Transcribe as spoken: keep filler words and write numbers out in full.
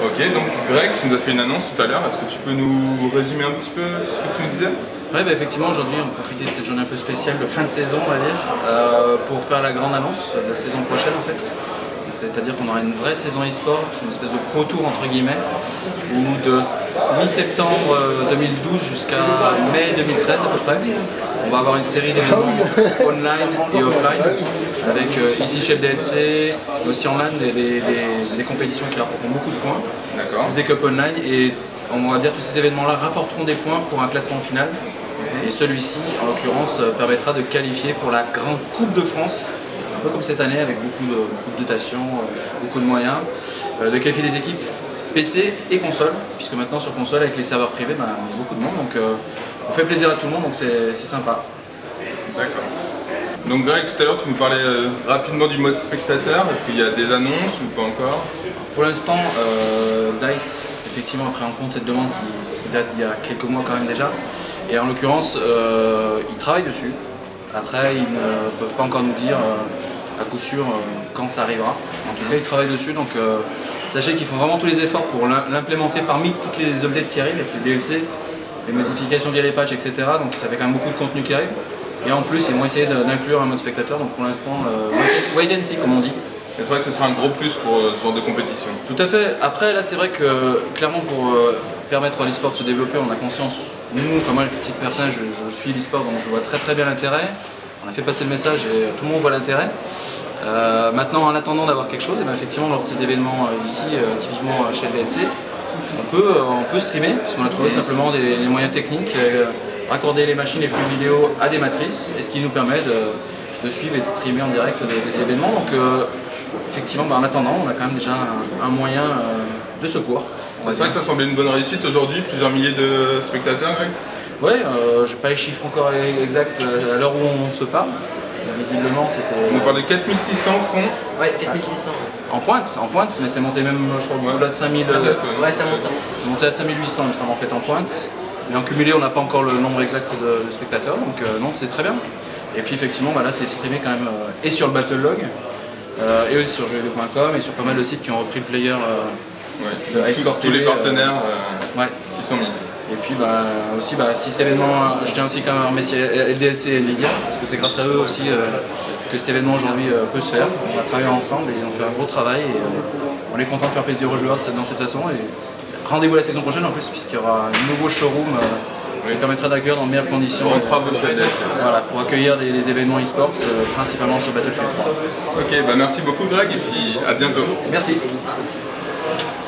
Ok, donc Greg, tu nous as fait une annonce tout à l'heure, est-ce que tu peux nous résumer un petit peu ce que tu nous disais? Oui, bah effectivement, aujourd'hui on profite de cette journée un peu spéciale de fin de saison, on va dire, euh, pour faire la grande annonce de la saison prochaine en fait. C'est-à-dire qu'on aura une vraie saison e-sport, une espèce de pro tour entre guillemets, où de mi-septembre deux mille douze jusqu'à mai deux mille treize à peu près, on va avoir une série d'événements online et offline, avec euh, ici chez le D L C, mais aussi en LAN, des, des, des, des compétitions qui rapporteront beaucoup de points, plus des cups online, et on va dire tous ces événements-là rapporteront des points pour un classement final. Et celui-ci, en l'occurrence, permettra de qualifier pour la Grande Coupe de France, un peu comme cette année, avec beaucoup de, beaucoup de dotations, beaucoup de moyens, euh, de qualifier des équipes P C et console, puisque maintenant sur console, avec les serveurs privés, ben, il y a beaucoup de monde, donc euh, on fait plaisir à tout le monde, donc c'est sympa. D'accord. Donc Greg, tout à l'heure, tu nous parlais euh, rapidement du mode spectateur, est-ce qu'il y a des annonces ou pas encore? Pour l'instant, euh, DICE, effectivement, a pris en compte cette demande qui, qui date d'il y a quelques mois quand même déjà, et en l'occurrence, euh, ils travaillent dessus. Après, ils ne peuvent pas encore nous dire euh, à coup sûr euh, quand ça arrivera. En tout cas, ils travaillent dessus, donc euh, sachez qu'ils font vraiment tous les efforts pour l'implémenter parmi toutes les updates qui arrivent, avec les D L C, les modifications via les patchs, et cetera. Donc ça fait quand même beaucoup de contenu qui arrive. Et en plus, ils vont essayer d'inclure un mode spectateur, donc pour l'instant, euh, wait and see comme on dit. C'est vrai que ce sera un gros plus pour euh, ce genre de compétition. Tout à fait. Après, là, c'est vrai que clairement, pour euh, permettre à l'e-sport de se développer, on a conscience, nous, enfin moi, petite personne, je, je suis l'e-sport, donc je vois très très bien l'intérêt. On a fait passer le message et tout le monde voit l'intérêt. Euh, maintenant, en attendant d'avoir quelque chose, et bien, effectivement, lors de ces événements euh, ici, euh, typiquement euh, chez le D L C, on peut, euh, on peut streamer, parce qu'on a trouvé simplement des, des moyens techniques, euh, raccorder les machines, les flux vidéo à des matrices, et ce qui nous permet de, de suivre et de streamer en direct des, des événements. Donc, euh, effectivement, ben, en attendant, on a quand même déjà un, un moyen euh, de secours. C'est vrai que ça semblait une bonne réussite aujourd'hui, plusieurs milliers de spectateurs, Greg. Oui, euh, je n'ai pas les chiffres encore exacts euh, à l'heure où on se parle. Visiblement, c'était. On parle de quatre mille six cents fonds. Oui, quatre mille six cents. En pointe, en pointe, mais c'est monté même, je crois, au-delà de cinq mille. Ça monte, ouais, ça monte. C'est monté à cinq mille huit cents, il me semble, en fait, en pointe. Mais en cumulé, on n'a pas encore le nombre exact de, de spectateurs, donc euh, non, c'est très bien. Et puis, effectivement, bah, là, c'est streamé quand même, euh, et sur le Battlelog, euh, et aussi sur jeux vidéo point com, et sur pas mal de sites qui ont repris le player euh, ouais. de Ice Core Tous les partenaires euh, ouais. s'y sont mis. Et puis bah, aussi, bah, si cet événement, je tiens aussi quand même à remercier L D L C et Nvidia, parce que c'est grâce à eux aussi euh, que cet événement aujourd'hui euh, peut se faire. On a travaillé ensemble et ils ont fait un gros travail et euh, on est content de faire plaisir aux joueurs dans cette façon. Et rendez-vous la saison prochaine en plus, puisqu'il y aura un nouveau showroom euh, qui permettra d'accueillir dans de meilleures conditions. Bon travaux chez L D L C. Voilà, pour accueillir des, des événements e-sports, euh, principalement sur Battlefield trois. Ok, bah merci beaucoup Greg et puis à bientôt. Merci.